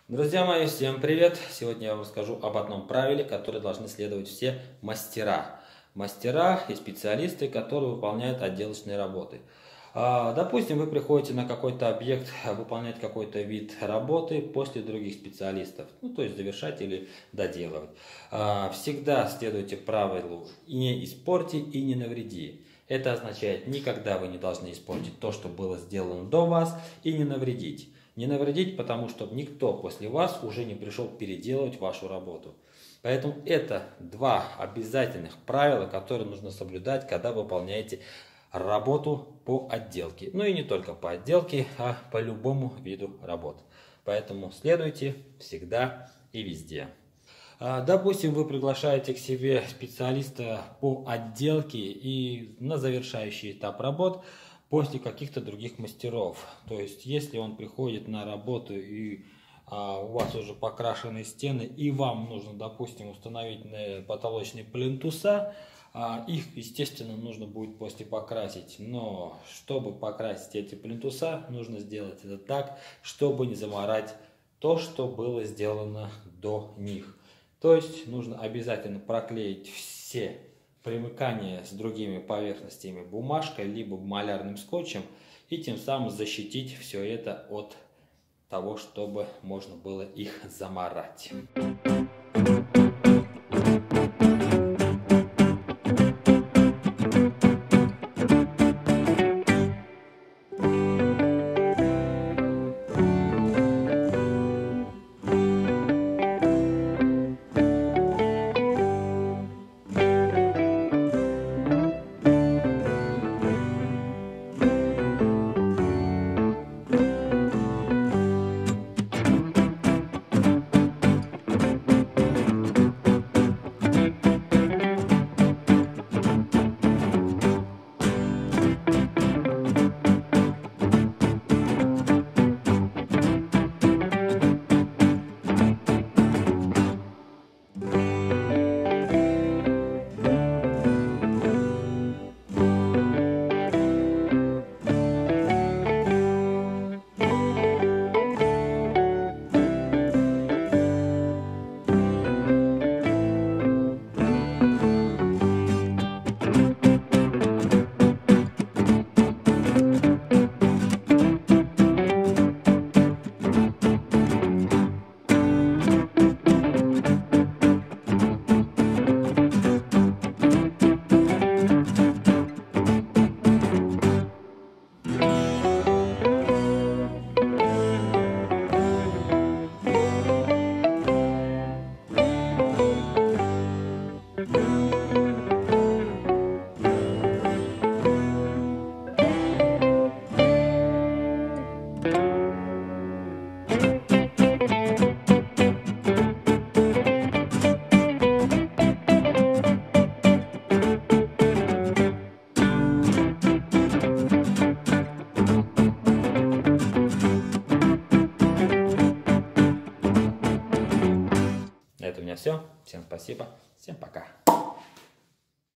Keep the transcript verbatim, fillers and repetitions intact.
Друзья мои, всем привет! Сегодня я вам расскажу об одном правиле, которое должны следовать все мастера. Мастера и специалисты, которые выполняют отделочные работы. Допустим, вы приходите на какой-то объект выполнять какой-то вид работы после других специалистов, ну то есть завершать или доделывать. Всегда следуйте правилу «не испорти и не навреди». Это означает, никогда вы не должны испортить то, что было сделано до вас, и не навредить. Не навредить, потому что никто после вас уже не пришел переделывать вашу работу. Поэтому это два обязательных правила, которые нужно соблюдать, когда выполняете работу по отделке. Ну и не только по отделке, а по любому виду работ. Поэтому следуйте всегда и везде. Допустим, вы приглашаете к себе специалиста по отделке и на завершающий этап работ после каких-то других мастеров. То есть, если он приходит на работу и а, у вас уже покрашены стены, и вам нужно, допустим, установить потолочные плинтуса, а, их, естественно, нужно будет после покрасить. Но, чтобы покрасить эти плинтуса, нужно сделать это так, чтобы не заморать то, что было сделано до них. То есть, нужно обязательно проклеить все примыкание с другими поверхностями бумажкой, либо малярным скотчем, и тем самым защитить все это от того, чтобы можно было их замарать. Это у меня все. Всем спасибо. Всем пока.